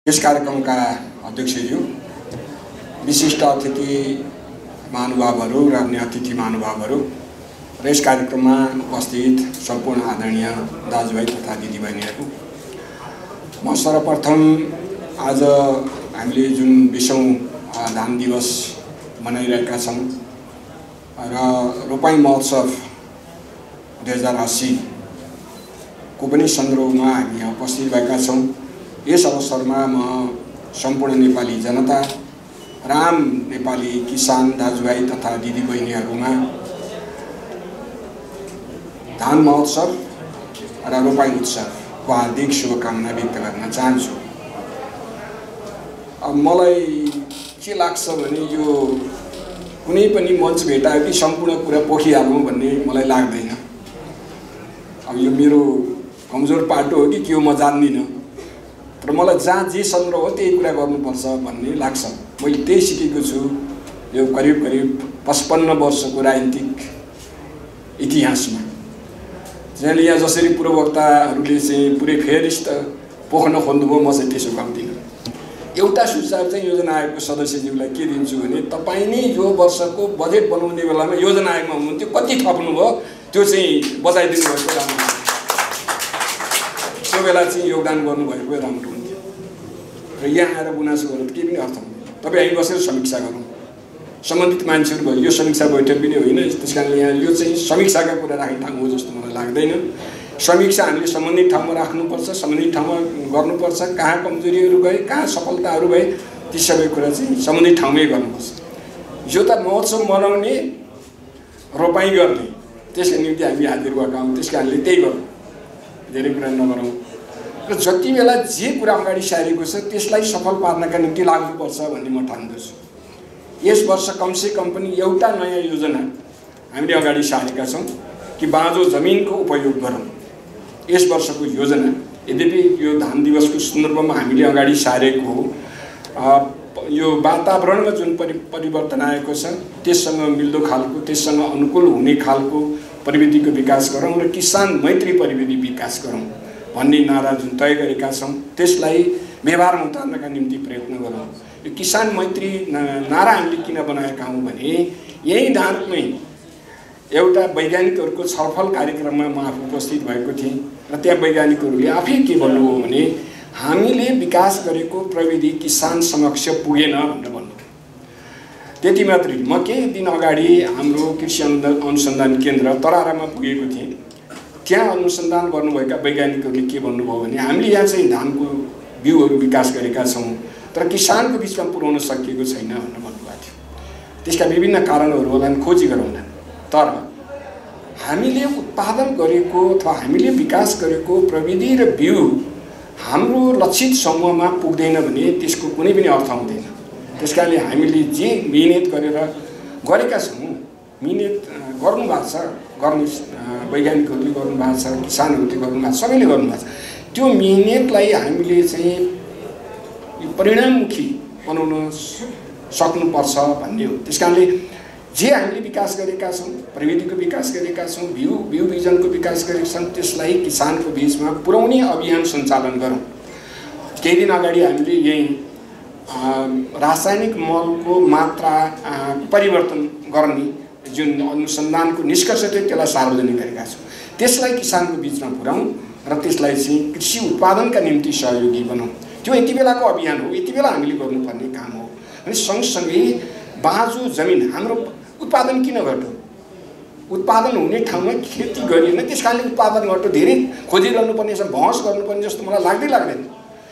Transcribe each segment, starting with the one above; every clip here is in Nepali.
यस कार्यक्रमका अध्यक्षज्यू, विशिष्ट अतिथि महानुभावहरू र अन्य अतिथि महानुभावहरू र यस कार्यक्रममा उपस्थित सम्पूर्ण आदरणीय दाजुभाइ तथा दिदीबहिनीहरू, म सर्वप्रथम आज हामीले जुन 20औं धान दिवस मनाइरहेका छौं र रोपाई महोत्सव 2080 को पनि सन्दर्भमा हामी यहाँ उपस्थित भएका छौं। यस अवसरमा म सम्पूर्ण नेपाली जनता र आम नेपाली किसान दाजुभाइ तथा दिदीबहिनीहरूमा धान महोत्सव र रोपाई उत्सवको हार्दिक शुभकामना व्यक्त गर्न चाहन्छु। अब मलाई के लाग्छ भने यो कुनै पनि मञ्च भेटायो कि सम्पूर्ण कुरा पोखिहालौँ भन्ने मलाई लाग्दैन। अब यो मेरो कमजोर पाटो हो कि के हो म जान्दिनँ, तर मलाई जहाँ जे सन्दर्भ हो त्यही कुरा गर्नुपर्छ भन्ने लाग्छ। मैले त्यही सिकेको छु यो करिब 55 वर्षको राजनीतिक इतिहासमा। जसले यहाँ जसरी पूर्ववक्ताहरूले चाहिँ पुरै फेरिस्ट पोख्न खोज्नुभयो, म चाहिँ त्यसो गर्दिनँ। एउटा सुझाव चाहिँ योजना आयोगको सदस्यज्यूलाई के दिन्छु भने तपाईँ नै यो वर्षको बजेट बनाउने बेलामा योजना आयोगमा हुनुहुन्थ्यो, कति थप्नुभयो त्यो चाहिँ बचाइदिनु भएको राम्रो, त्यो बेला चाहिँ योगदान गर्नुभएको राम्रो हुन्थ्यो। र यहाँ आएर गुनासो गर्नु त केही पनि अर्थ हुँदैन। तपाईँ हामी बसेर समीक्षा गरौँ, सम्बन्धित मान्छेहरू भयो। यो समीक्षा बैठक पनि होइन, त्यस कारणले यहाँ यो चाहिँ समीक्षाका कुरा राख्ने ठाउँ हो जस्तो मलाई लाग्दैन। समीक्षा हामीले सम्बन्धित ठाउँमा राख्नुपर्छ, सम्बन्धित ठाउँमा गर्नुपर्छ। कहाँ कमजोरीहरू गए, कहाँ सफलताहरू भए, ती सबै कुरा चाहिँ सम्बन्धित ठाउँमै गर्नुपर्छ। यो त महोत्सव मनाउने, रोपाई गर्ने, त्यसको निम्ति हामी हाजिर भएका हौँ। त्यस कारणले त्यही गरौँ, धेरै कुरा नगरौँ। र जति बेला जे कुरा अगाडि सारेको छ त्यसलाई सफल पार्नका निम्ति लाग्नुपर्छ भन्ने म ठान्दछु। यस वर्ष कमसे कम पनि एउटा नयाँ योजना हामीले अगाडि सारेका छौँ कि बाँझो जमिनको उपयोग गरौँ। यस वर्षको योजना, यद्यपि यो धान दिवसको सन्दर्भमा हामीले अगाडि सारेको हो, यो वातावरणमा जुन परिवर्तन आएको छ त्यससँग मिल्दो खालको, त्यससँग अनुकूल हुने खालको प्रविधिको विकास गरौँ र किसान मैत्री प्रविधि विकास गरौँ भन्ने नारा जुन तय गरेका छौँ त्यसलाई व्यवहारमा उतार्नका निम्ति प्रयत्न गरौँ। यो किसान मैत्री नारा हामीले किन बनाएका हौँ भने यही नारामै एउटा वैज्ञानिकहरूको छलफल कार्यक्रममा म आफू उपस्थित भएको थिएँ र त्यहाँ वैज्ञानिकहरूले आफै के भन्नुभयो भने हामीले विकास गरेको प्रविधि किसान समक्ष पुगेन भनेर भन्नुभयो। त्यति मात्रै, म केही दिन अगाडि हाम्रो कृषि अनुसन्धान केन्द्र तरारामा पुगेको थिएँ। त्यहाँ अनुसन्धान गर्नुभएका वैज्ञानिकहरूले के भन्नुभयो भने हामीले यहाँ चाहिँ धानको बिउहरू विकास गरेका छौँ तर किसानको बिचमा पुर्याउन सकिएको छैन भनेर भन्नुभएको थियो। त्यसका विभिन्न कारणहरू होलान्, खोजी गरौँला। तर हामीले उत्पादन गरेको अथवा हामीले विकास गरेको प्रविधि र बिउ हाम्रो लक्षित समूहमा पुग्दैन भने त्यसको कुनै पनि अर्थ हुँदैन। त्यसकारणले हामीले जे मिहिनेत गरेका छौँ, मिहिनेत गर्नुभएको छ, गर्ने वैज्ञानिकहरूले गर्नुभएको छ, किसानहरूले गर्नुभएको छ, सबैले गर्नुभएको छ। त्यो मिहिनेतलाई हामीले चाहिँ परिणाममुखी बनाउन सक्नुपर्छ भन्ने हो। त्यसकारणले जे हामीले विकास गरेका छौँ, प्रविधिको विकास गरेका छौँ, बिउ बिजनको विकास गरेका छौँ, त्यसलाई किसानको बिचमा पुर्याउने अभियान सञ्चालन गरौँ। केही दिन अगाडि हामीले यही रासायनिक मलको मात्रा परिवर्तन गर्ने जुन अनुसन्धानको निष्कर्ष थियो त्यसलाई सार्वजनिक गरेका छौँ। त्यसलाई किसानको बिचमा पुर्याउँ र त्यसलाई चाहिँ कृषि उत्पादनका निम्ति सहयोगी बनाउँ। त्यो यति बेलाको अभियान हो, यति बेला हामीले गर्नुपर्ने काम हो। अनि सँगसँगै बाँझो जमिन, हाम्रो उत्पादन किन घट्यो? उत्पादन हुने ठाउँमा खेती गरिएन, त्यस कारणले उत्पादन घट्यो। धेरै खोजिरहनु पर्ने, बहस गर्नुपर्ने जस्तो मलाई लाग्दैन।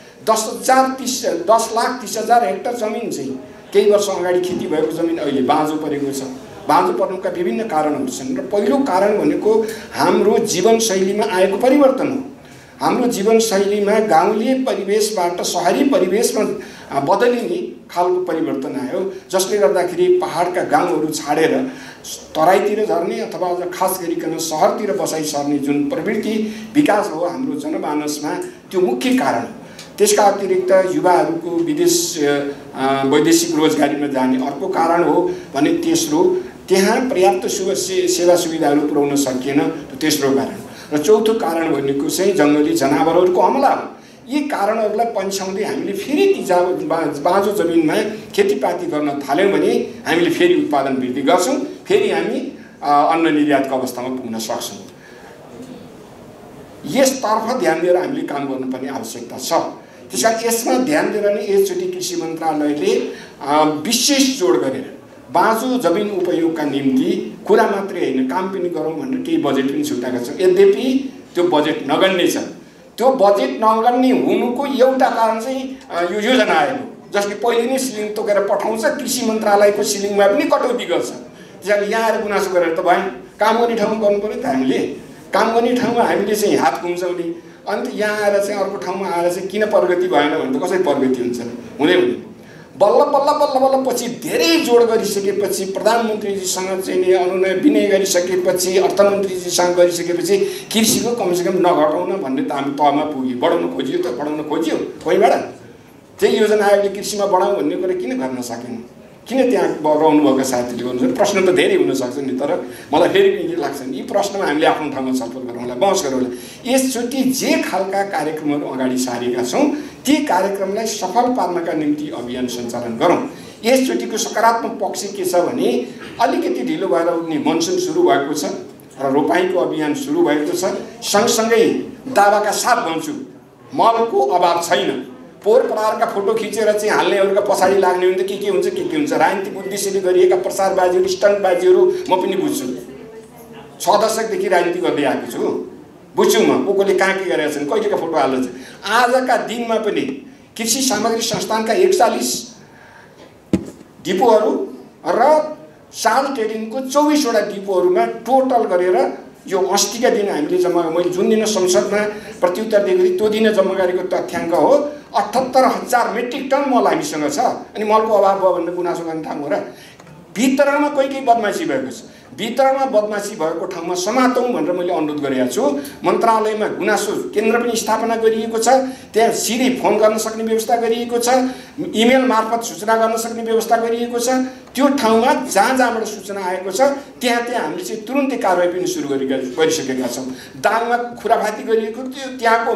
10,30,000 हेक्टर जमिन चाहिँ केही वर्ष अगाडि खेती भएको जमिन अहिले बाँझो परेको छ। बाँझो पर्नुका विभिन्न कारणहरू छन् र पहिलो कारण भनेको हाम्रो जीवनशैलीमा आएको परिवर्तन हो। हाम्रो जीवनशैलीमा गाउँले परिवेशबाट शहरी परिवेशमा बदलिने खालको परिवर्तन आयो, जसले गर्दाखेरि पहाडका गाउँहरू छाडेर तराईतिर झर्ने अथवा खास गरिकन सहरतिर बसाइ सर्ने जुन प्रवृत्ति विकास हो हाम्रो जनमानसमा, त्यो मुख्य कारण हो। त्यसका अतिरिक्त युवाहरूको वैदेशिक रोजगारीमा जाने अर्को कारण हो भने तेस्रो त्यहाँ पर्याप्त सेवा सुविधाहरू पुर्याउन सकिएन, तेस्रो कारण। र चौथो कारण भनेको चाहिँ जङ्गली जनावरहरूको हमला हो। यी कारणहरूलाई पन्छाउँदै हामीले फेरि ती बाँझो जमिनमा खेतीपाती गर्न थाल्यौँ भने हामीले फेरि उत्पादन वृद्धि गर्छौँ, फेरि हामी अन्न निर्यातको अवस्थामा पुग्न सक्छौँ। यसतर्फ ध्यान दिएर हामीले काम गर्नुपर्ने आवश्यकता छ। त्यसकारण यसमा ध्यान दिएर नै यसचोटि कृषि मन्त्रालयले विशेष जोड गरेर बाँझो जमिन उपयोगका निम्ति कुरा मात्रै होइन काम पनि गरौँ भनेर केही बजेट पनि छुट्याएका छौँ। यद्यपि त्यो बजेट नगन्ने छ। त्यो बजेट नगन्ने हुनुको एउटा कारण चाहिँ यो योजना आएको, जसले पहिले नै सिलिङ तोकेर पठाउँछ, कृषि मन्त्रालयको सिलिङमा पनि कटौती गर्छ। त्यसैले यहाँ आएर गुनासो गरेर त भएन, काम गर्ने ठाउँमा गर्नु पऱ्यो त। हामीले काम गर्ने ठाउँमा हामीले चाहिँ हात घुम्छौँ नि, अन्त यहाँ आएर चाहिँ अर्को ठाउँमा आएर चाहिँ किन प्रगति भएन भने त कसरी प्रगति हुन्छ, हुँदै हुँदैन। बल्ल बल्ल बल्ल बल्ल पछि धेरै जोड गरिसकेपछि, प्रधानमन्त्रीजीसँग चाहिँ अनुनय विनय गरिसकेपछि, अर्थमन्त्रीजीसँग गरिसकेपछि कृषिको कमसेकम नघटाउन भन्ने त हामी तहमा पुग्यो। बढाउन खोजियो त, बढाउन खोजियो कोहीबाट। त्यही योजना आयोगले कृषिमा बढाउँ भन्ने कुरा किन गर्न सकेन? किन त्यहाँ रहनुभएको साथीले गर्नुहुन्छ? प्रश्न त धेरै हुनसक्छ नि, तर मलाई फेरि पनि के लाग्छ नि, यी प्रश्नमा हामीले आफ्नो ठाउँमा छलफल गरौँला, बहस गरौँला। यसचोटि जे खालका कार्यक्रमहरू अगाडि सारेका छौँ ती कार्यक्रमलाई सफल पार्नका निम्ति अभियान सञ्चालन गरौँ। यसचोटिको सकारात्मक पक्ष के छ भने अलिकति ढिलो भएर उनी मनसुन सुरु भएको छ र रोपाइँको अभियान सुरु भएको छ। सँगसँगै दावाका साथ भन्छु, मलको अभाव छैन। पोहोर परारका फोटो खिचेर चाहिँ हाल्नेहरूका पछाडि लाग्ने हुन्छ के हुन्छ के हुन्छ। राजनीतिक उद्देश्यले गरिएका प्रसारबाजीहरू, स्टन्टबाजीहरू म पनि बुझ्छु। 6 दशकदेखि राजनीति गर्दै आएको छु, बुझ्छु म को कोले कहाँ के गरेका छन्, कहिलेका फोटो हाल्छ। आजका दिनमा पनि कृषि सामग्री संस्थानका 41 डिपोहरू र साल ट्रेडिङको 24 वटा डिपोहरूमा टोटल गरेर यो अस्तिका दिन हामीले जम्मा, मैले जुन दिन संसदमा प्रत्युत्तर दिएको थिएँ त्यो दिन जम्मा गरेको तथ्याङ्क हो। 78,000 मेट्रिक टन मल हामीसँग छ। अनि मलको अभाव भयो भनेर गुनासो गर्ने ठाउँ हो र? वितरणमा कोही बदमासी भएको छ। वितरणमा बदमासी भएको ठाउँमा समातौँ भनेर मैले अनुरोध गरेको छु। मन्त्रालयमा गुनासो केन्द्र पनि स्थापना गरिएको छ। त्यहाँ सिधै फोन गर्न सक्ने व्यवस्था गरिएको छ, इमेल मार्फत सूचना गर्न सक्ने व्यवस्था गरिएको छ। त्यो ठाउँमा जहाँबाट सूचना आएको छ त्यहाँ हामीले चाहिँ तुरुन्तै कारबाही पनि सुरु गरिसकेका छौँ। दाङमा खुराफाती गरिएको थियो, त्यहाँको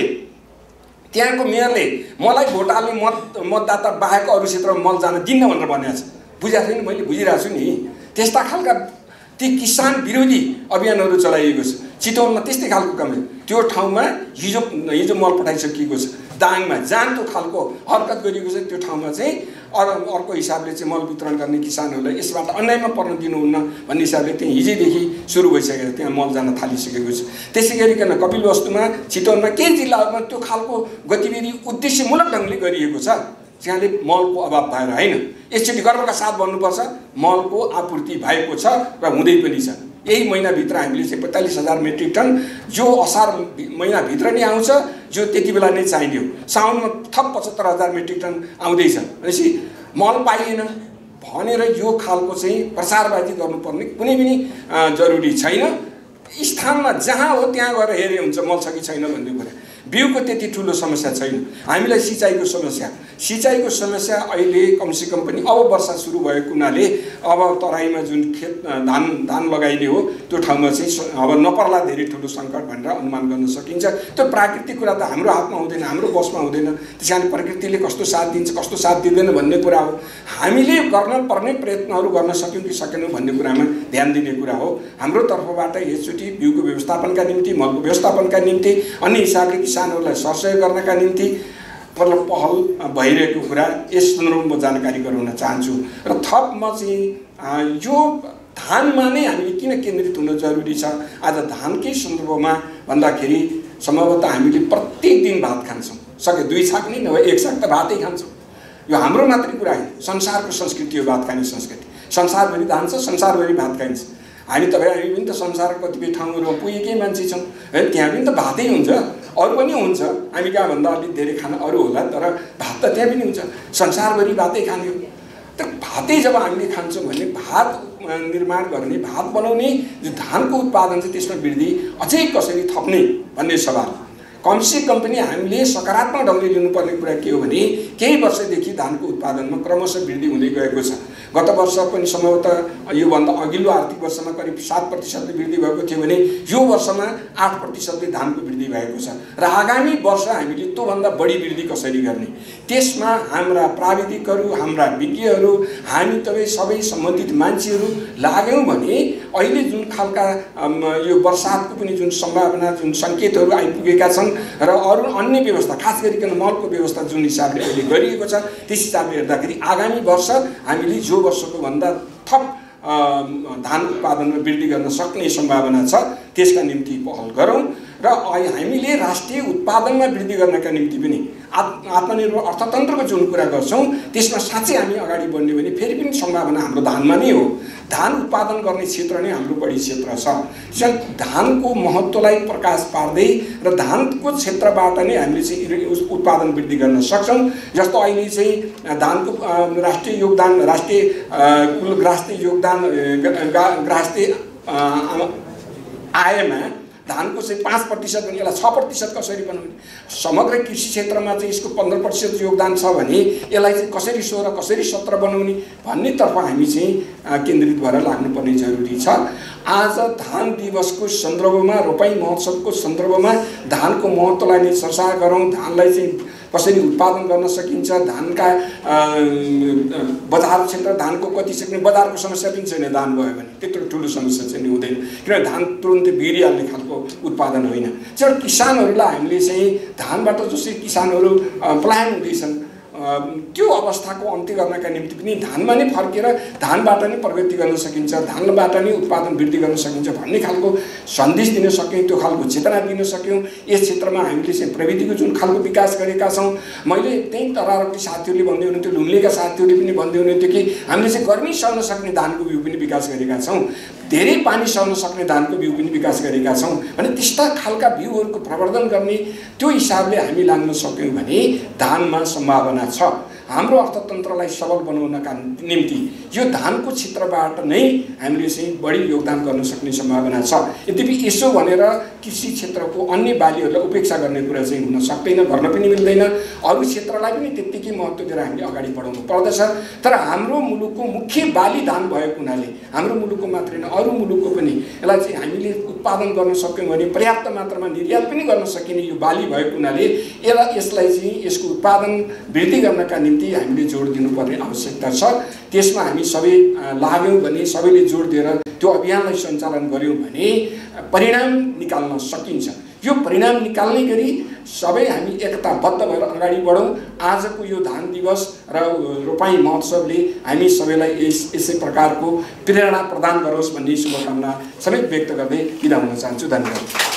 मेयरले मलाई भोट हाल्ने मतदाता बाहेक अरू क्षेत्रमा मल जान दिन्न भनेर भनेको छ। बुझाएको छैन, मैले बुझिरहेको छु नि। त्यस्ता खालका ती किसान विरोधी अभियानहरू चलाइएको छ। चितवनमा त्यस्तै खालको काम। त्यो ठाउँमा हिजो मल पठाइसकिएको छ। दाङमा जान्तो खालको हरकत गरिएको छ। त्यो ठाउँमा चाहिँ अर्को हिसाबले चाहिँ मल वितरण गर्ने किसानहरूलाई यसबाट अन्यायमा पर्न दिनुहुन्न भन्ने हिसाबले त्यहाँ हिजैदेखि सुरु भइसकेको, त्यहाँ मल जान थालिसकेको छ। त्यसै गरिकन कपिलवस्तुमा, चितवनमा केही जिल्लाहरूमा त्यो खालको गतिविधि उद्देश्यमूलक ढङ्गले गरिएको छ। त्यहाँले मलको अभाव भएर होइन, यसचोटि गर्वका साथ भन्नुपर्छ, मलको आपूर्ति भएको छ र हुँदै पनि छ। यही महिनाभित्र हामीले चाहिँ 45,000 मेट्रिक टन जो असार महिनाभित्र नै आउँछ, जो त्यति बेला नै चाहियो। साउनमा थप 75,000 मेट्रिक टन आउँदैछ। भनेपछि मल पाइएन भनेर यो खालको चाहिँ प्रसारबाजी गर्नुपर्ने कुनै पनि जरुरी छैन। स्थानमा जहाँ हो त्यहाँ गएर हेरे हुन्छ मल छ कि छैन भन्ने कुरा। बिउको त्यति ठुलो समस्या छैन। हामीलाई सिँचाइको समस्या अहिले कमसेकम पनि अब वर्षा सुरु भएको हुनाले अब तराईमा जुन खेत धान लगाइने हो त्यो ठाउँमा चाहिँ अब नपर्ला धेरै ठुलो सङ्कट भनेर अनुमान गर्न सकिन्छ। त्यो प्राकृतिक कुरा त हाम्रो हातमा हुँदैन, हाम्रो बसमा हुँदैन। त्यस कारण प्रकृतिले कस्तो साथ दिन्छ कस्तो साथ दिँदैन भन्ने कुरा हो। हामीले गर्न पर्ने प्रयत्नहरू गर्न सक्यौँ कि सकेनौँ भन्ने कुरामा ध्यान दिने कुरा हो। हाम्रो तर्फबाट यसचोटि बिउको व्यवस्थापनका निम्ति, मलको व्यवस्थापनका निम्ति, अन्य हिसाबले किसानहरूलाई सहयोग गर्नका निम्ति पहल भइरहेको कुरा यस सन्दर्भमा म जानकारी गराउन चाहन्छु। र थप म चाहिँ यो धानमा नै हामीले किन केन्द्रित हुन जरुरी छ आज धानकै सन्दर्भमा भन्दाखेरि सम्भवतः हामीले प्रत्येक दिन भात खान्छौँ। सके 2 छाक नै नभए 1 छाक त भातै खान्छौँ। यो हाम्रो मात्रै कुरा होइन, संसारको संस्कृति हो भात खाने संस्कृति। संसारभरि धान छ, संसारभरि भात खाइन्छ। हामी पनि त संसारको कतिपय ठाउँहरूमा पुगेकै मान्छे छौँ है, त्यहाँ पनि त भातै हुन्छ, अरू पनि हुन्छ। हामी कहाँभन्दा अलिक धेरै खाना अरू होला, तर भात त त्यहाँ पनि हुन्छ। संसारभरि भातै खाने हो। त भातै जब हामीले खान्छौँ भने भात निर्माण गर्ने, भात बनाउने जो धानको उत्पादन छ त्यसमा वृद्धि अझै कसरी थप्ने भन्ने सवाल। कमसे कम पनि हामीले सकारात्मक ढङ्गले लिनुपर्ने कुरा के हो भने केही वर्षदेखि धानको उत्पादनमा क्रमशः वृद्धि हुँदै गएको छ। गत वर्ष पनि सम्भवतः योभन्दा अघिल्लो आर्थिक वर्षमा करिब 7% वृद्धि भएको थियो भने यो वर्षमा 8% धानको वृद्धि भएको छ र आगामी वर्ष हामीले त्योभन्दा बढी वृद्धि कसरी गर्ने, त्यसमा हाम्रा प्राविधिकहरू, हाम्रा विज्ञहरू, हामी तपाईँ सबै सम्बन्धित मान्छेहरू लाग्यौँ भने अहिले जुन खालका यो वर्षातको पनि जुन सम्भावना, जुन सङ्केतहरू आइपुगेका छन् र अरू अन्य व्यवस्था, खास गरिकन मलको व्यवस्था जुन हिसाबले अहिले गरिएको छ त्यस हिसाबले हेर्दाखेरि आगामी वर्ष हामीले जो वर्षको भन्दा थप धान उत्पादनमा वृद्धि गर्न सक्ने सम्भावना छ। त्यसका निम्ति पहल गरौँ र हामीले राष्ट्रिय उत्पादनमा वृद्धि गर्नका निम्ति पनि आत्मनिर्भर अर्थतन्त्रको जुन कुरा गर्छौँ त्यसमा साँच्चै हामी अगाडि बढ्ने भने फेरि पनि सम्भावना हाम्रो धानमा नै हो। धान उत्पादन गर्ने क्षेत्र नै हाम्रो बढी क्षेत्र छ। त्यसैले धानको महत्त्वलाई प्रकाश पार्दै र धानको क्षेत्रबाट नै हामीले चाहिँ उत्पादन वृद्धि गर्न सक्छौँ। जस्तो अहिले चाहिँ धानको राष्ट्रिय योगदान, राष्ट्रिय कुल राष्ट्रिय योगदान राष्ट्रिय आयमा धानको चाहिँ 5% भने यसलाई 6% कसरी बनाउने, समग्र कृषि क्षेत्रमा चाहिँ यसको 15% योगदान छ भने यसलाई चाहिँ कसरी 16 कसरी 17 बनाउने भन्नेतर्फ हामी चाहिँ केन्द्रित भएर लाग्नुपर्ने जरुरी छ। आज धान दिवसको सन्दर्भमा, रोपाई महोत्सवको सन्दर्भमा धानको महत्त्वलाई नै चर्चा गरौँ। धानलाई चाहिँ कसरी उत्पादन गर्न सकिन्छ, धानका बजार क्षेत्र धानको कति सक्ने, बजारको समस्या पनि छैन। धान भयो भने त्यत्रो ठुलो समस्या चाहिँ हुँदैन, किनभने धान तुरुन्तै बिग्रिहाल्ने खालको उत्पादन होइन। त्यसबाट किसानहरूलाई हामीले चाहिँ धानबाट जसरी किसानहरू पलायन हुँदैछन् त्यो अवस्थाको अन्त्य गर्नका निम्ति पनि धानमा नै फर्केर धानबाट नै प्रगति गर्न सकिन्छ, धानबाट नै उत्पादन वृद्धि गर्न सकिन्छ भन्ने खालको सन्देश दिन सक्यौँ, त्यो खालको चेतना दिन सक्यौँ। यस क्षेत्रमा हामीले चाहिँ प्रविधिको जुन खालको विकास गरेका छौँ, मैले त्यही तरारकी साथीहरूले भन्दै हुनुहुन्थ्यो, लुम्लेका साथीहरूले पनि भन्दै हुनुहुन्थ्यो कि हामीले चाहिँ गर्मी सहन सक्ने धानको बिउ पनि विकास गरेका छौँ, धेरै पानी सहन सक्ने धानको बिउ पनि विकास गरेका छौँ भने त्यस्ता खालका बिउहरूको प्रवर्धन गर्ने त्यो हिसाबले हामी लाग्न सक्यौँ भने धानमा सम्भावना छ। हाम्रो अर्थतन्त्रलाई सबल बनाउनका निम्ति यो धानको क्षेत्रबाट नै हामीले चाहिँ बढी योगदान गर्न सक्ने सम्भावना छ। यद्यपि यसो भनेर कृषि क्षेत्रको अन्य बालीहरूलाई उपेक्षा गर्ने कुरा चाहिँ हुन सक्दैन, गर्न पनि मिल्दैन। अरू क्षेत्रलाई पनि त्यत्तिकै महत्त्व दिएर हामीले अगाडि बढाउनु पर्दछ। तर हाम्रो मुलुकको मुख्य बाली धान भएको हुनाले हाम्रो मुलुकको मात्रै होइन अरू मुलुकको पनि यसलाई चाहिँ हामीले उत्पादन गर्न सक्यौँ भने पर्याप्त मात्रामा निर्यात पनि गर्न सकिने यो बाली भएको हुनाले यसलाई चाहिँ यसको उत्पादन वृद्धि गर्नका निम्ति हामीले जोड दिनुपर्ने आवश्यकता छ। त्यसमा हामी सबै लाग्यौँ भने, सबैले जोड दिएर त्यो अभियानलाई सञ्चालन गऱ्यौँ भने परिणाम निकाल्न सकिन्छ। यो परिणाम निकाल्ने गरी सबै हामी एकताबद्ध भएर अगाडि बढौँ। आजको यो धान दिवस र रोपाई महोत्सवले हामी सबैलाई यसै प्रकारको प्रेरणा प्रदान गरोस् भन्ने शुभकामना सबै व्यक्त गर्दै बिदा हुन चाहन्छु। धन्यवाद।